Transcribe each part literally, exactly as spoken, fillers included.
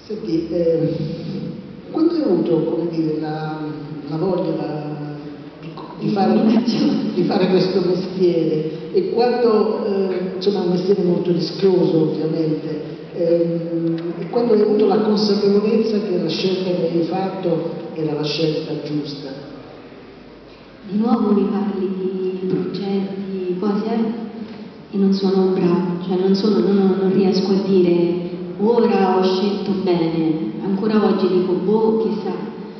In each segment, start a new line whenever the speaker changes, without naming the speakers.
Senti, eh, quando hai avuto, come dire, la, la voglia la, di, di, fare, di fare questo mestiere, e quando, eh, insomma, è un mestiere molto rischioso ovviamente, ehm, e quando hai avuto la consapevolezza che la scelta che hai fatto era la scelta giusta?
Di nuovo mi parli di progetti, cose, e non sono brava, cioè non, sono, non, non riesco a dire ora ho scelto bene, ancora oggi dico boh, chissà.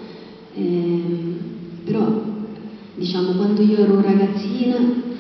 Eh, però diciamo quando io ero ragazzina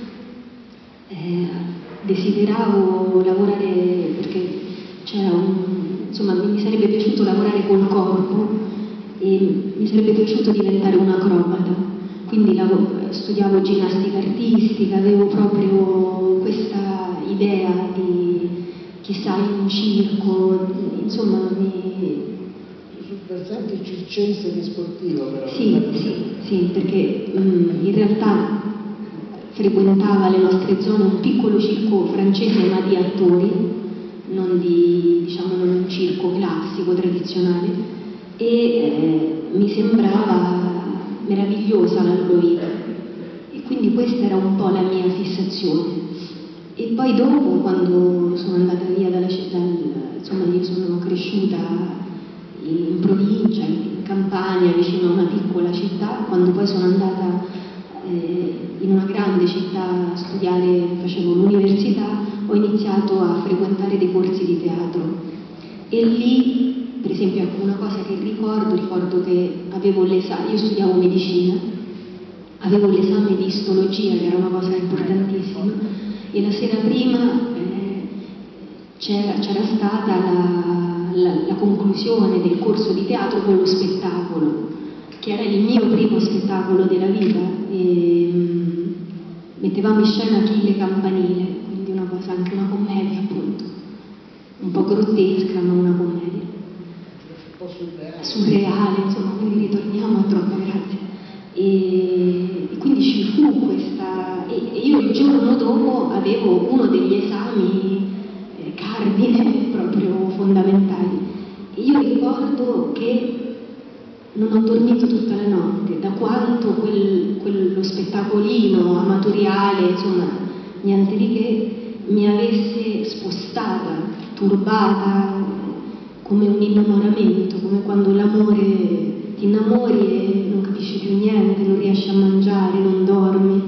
eh, desideravo lavorare, perché c'era un, insomma mi sarebbe piaciuto lavorare col corpo e mi sarebbe piaciuto diventare un acrobata, quindi studiavo ginnastica artistica, avevo proprio questa idea di chissà in un circo, insomma mi...
Sul versante circense di sportivo però.
Sì, sì, sì, perché um, in realtà frequentava le nostre zone un piccolo circo francese ma di attori, non di, diciamo, non un circo classico, tradizionale, e eh, mi sembrava meravigliosa la loro vita e quindi questa era un po' la mia fissazione. E poi dopo, quando sono andata via dalla città, insomma io sono cresciuta in provincia, in Campania, vicino a una piccola città, quando poi sono andata eh, in una grande città a studiare, facevo l'università, ho iniziato a frequentare dei corsi di teatro e lì, per esempio, una cosa che ricordo, ricordo che avevo l'esame, io studiavo medicina, avevo l'esame di istologia, che era una cosa importantissima, e la sera prima eh, c'era, c'era stata la, la, la conclusione del corso di teatro con lo spettacolo, che era il mio primo spettacolo della vita, e um, mettevamo in scena Achille Campanile, quindi una cosa, anche una commedia appunto, un po' grottesca ma una commedia,
un po' surreale,
surreale insomma, quindi ritorniamo a troppo, grazie. E, e quindi ci fu questa, e, e io il giorno dopo avevo uno degli esami eh, cardine proprio fondamentali e io ricordo che non ho dormito tutta la notte, da quanto quel, quello spettacolino amatoriale, insomma niente di che, mi avesse spostata, turbata, come un innamoramento, come quando l'amore ti innamori e non capisci più niente, non riesci a mangiare, non dormi,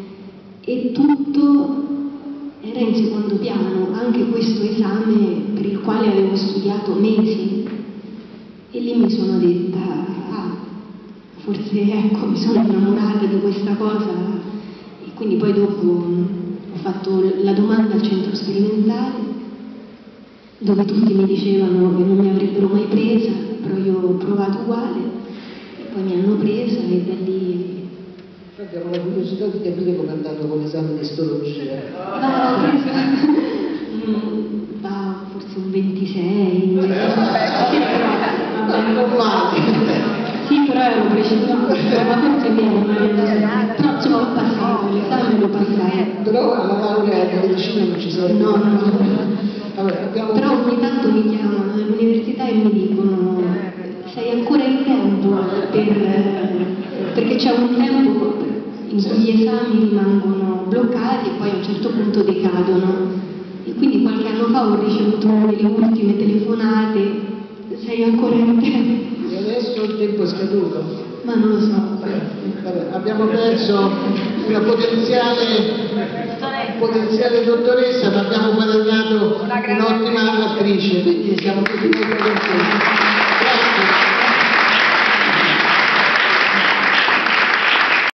e tutto era in secondo piano, anche questo esame per il quale avevo studiato mesi, e lì mi sono detta, ah, forse ecco, mi sono innamorata di questa cosa, e quindi poi dopo ho fatto la domanda al centro sperimentale, dove tutti mi dicevano che non mi avrebbero mai presa, però io ho provato uguale, e poi mi hanno presa e da lì...
Abbiamo la curiosità di capire come è andato con l'esame di istologia.
No, ho preso mm, da forse un ventisei, sì, però, vabbè. Sì, però ero preciso, ma forse meno, però insomma ho passato, l'esame l'ho passato.
Però alla laurea di medicina non ci sei?
No, no, no.
Vabbè, abbiamo...
Però ogni tanto mi chiamano all'università e mi dicono sei ancora in tempo per, perché c'è un tempo in cui gli esami rimangono bloccati e poi a un certo punto decadono, e quindi qualche anno fa ho ricevuto le ultime telefonate, sei ancora in tempo.
E adesso il tempo è scaduto?
Ma non lo so.
Vabbè, abbiamo perso una potenziale, potenziale dottoressa, ma abbiamo guadagnato un'ottima attrice, quindi siamo tutti molto contenti.